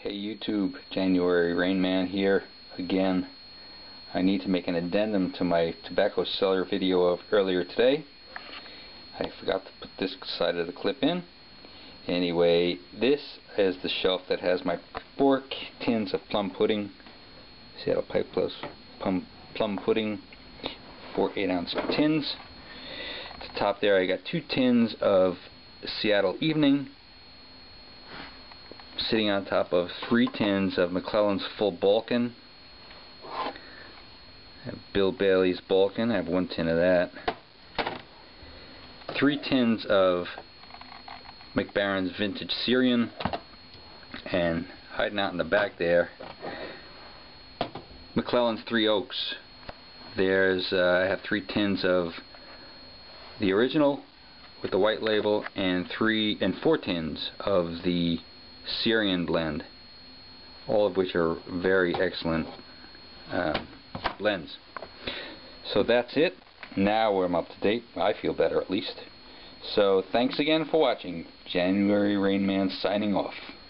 Hey YouTube, January Rain Man here again. I need to make an addendum to my tobacco cellar video of earlier today. I forgot to put this side of the clip in. Anyway, this is the shelf that has my 4 tins of plum pudding. Seattle Pipe Plus plum pudding, 4 8-ounce tins. At the top there I got 2 tins of Seattle Evening, sitting on top of 3 tins of McClelland's Full Balkan. I have Bill Bailey's Balkan, I have 1 tin of that. 3 tins of McBaron's Vintage Syrian, and hiding out in the back there, McClelland's Three Oaks. There's I have 3 tins of the original with the white label, and 4 tins of the Syrian blend, all of which are very excellent blends. So that's it. Now I'm up to date. I feel better at least. So thanks again for watching. January Rain Man signing off.